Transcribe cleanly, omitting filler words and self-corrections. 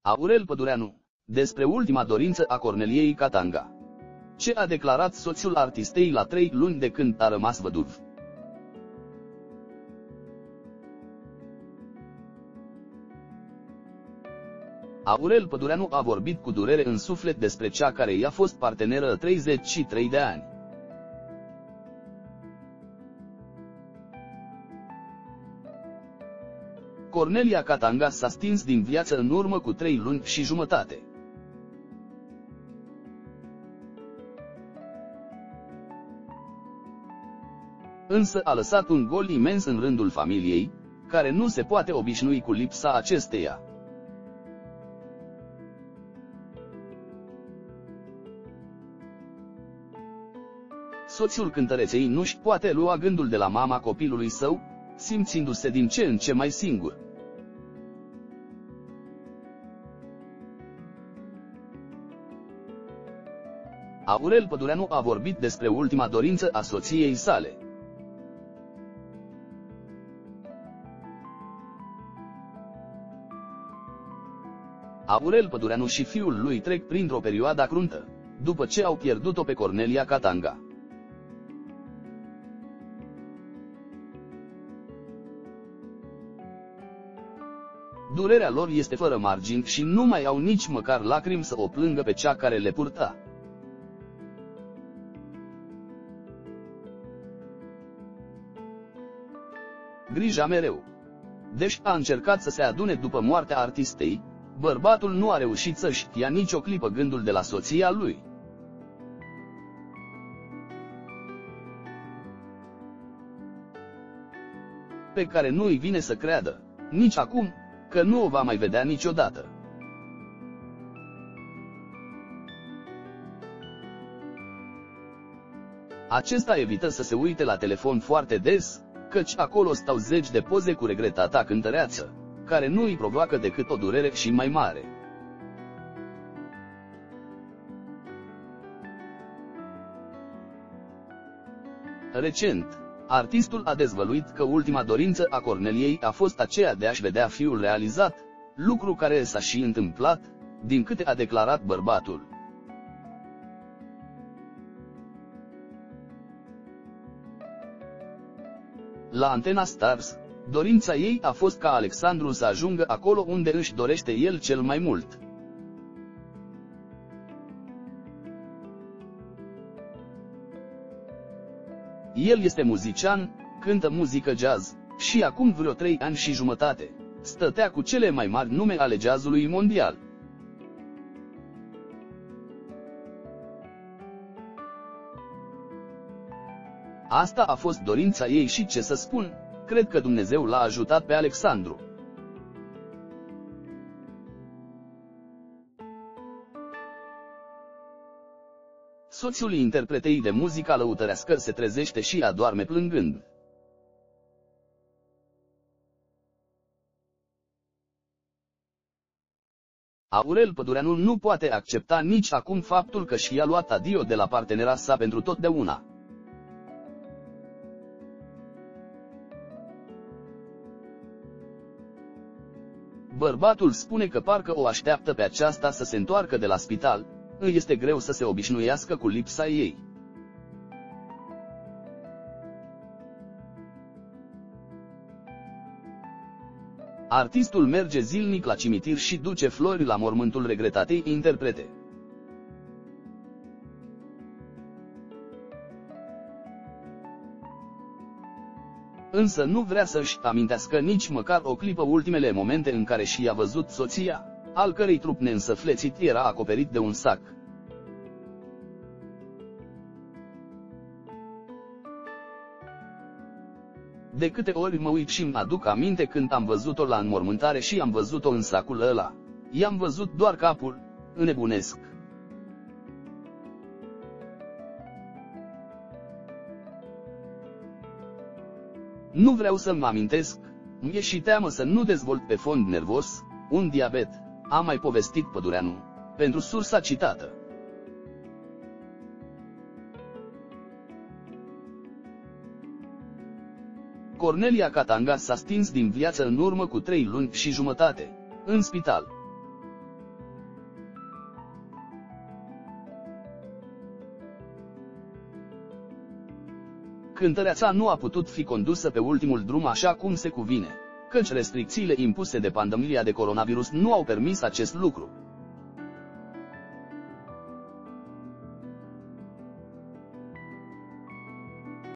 Aurel Pădureanu, despre ultima dorință a Corneliei Katanga. Ce a declarat soțul artistei la 3 luni de când a rămas văduv? Aurel Pădureanu a vorbit cu durere în suflet despre cea care i-a fost parteneră 33 de ani. Cornelia Katanga s-a stins din viață în urmă cu 3 luni și jumătate. Însă a lăsat un gol imens în rândul familiei, care nu se poate obișnui cu lipsa acesteia. Soțul cântăreței nu-și poate lua gândul de la mama copilului său, simțindu-se din ce în ce mai singur. Aurel Pădureanu a vorbit despre ultima dorință a soției sale. Aurel Pădureanu și fiul lui trec printr-o perioadă cruntă, după ce au pierdut-o pe Cornelia Katanga. Durerea lor este fără margini și nu mai au nici măcar lacrimi să o plângă pe cea care le purta. Grija mereu. Deși a încercat să se adune după moartea artistei, bărbatul nu a reușit să-și ia nicio clipă gândul de la soția lui. Pe care nu îi vine să creadă, nici acum, că nu o va mai vedea niciodată. Acesta evită să se uite la telefon foarte des, căci acolo stau zeci de poze cu regretata cântăreață, care nu îi provoacă decât o durere și mai mare. Recent, artistul a dezvăluit că ultima dorință a Corneliei a fost aceea de a-și vedea fiul realizat, lucru care s-a și întâmplat, din câte a declarat bărbatul. La Antena Stars, dorința ei a fost ca Alexandru să ajungă acolo unde își dorește el cel mai mult. El este muzician, cântă muzică jazz, și acum vreo 3 ani și jumătate, stătea cu cele mai mari nume ale jazzului mondial. Asta a fost dorința ei și ce să spun, cred că Dumnezeu l-a ajutat pe Alexandru. Soțul interpretei de muzică lăutărească se trezește și adorme plângând. Aurel Pădureanu nu poate accepta nici acum faptul că și-a luat adio de la partenera sa pentru totdeauna. Bărbatul spune că parcă o așteaptă pe aceasta să se întoarcă de la spital, îi este greu să se obișnuiască cu lipsa ei. Artistul merge zilnic la cimitir și duce flori la mormântul regretatei interprete. Însă nu vrea să-și amintească nici măcar o clipă ultimele momente în care și-a văzut soția, al cărei trup neînsăflețit era acoperit de un sac. De câte ori mă uit și-mi aduc aminte când am văzut-o la înmormântare și am văzut-o în sacul ăla, i-am văzut doar capul, înnebunesc. Nu vreau să-mi amintesc, mi-e și teamă să nu dezvolt pe fond nervos un diabet, a mai povestit Pădureanu, pentru sursa citată. Cornelia Katanga s-a stins din viață în urmă cu 3 luni și jumătate, în spital. cântăreața nu a putut fi condusă pe ultimul drum așa cum se cuvine, căci restricțiile impuse de pandemia de coronavirus nu au permis acest lucru.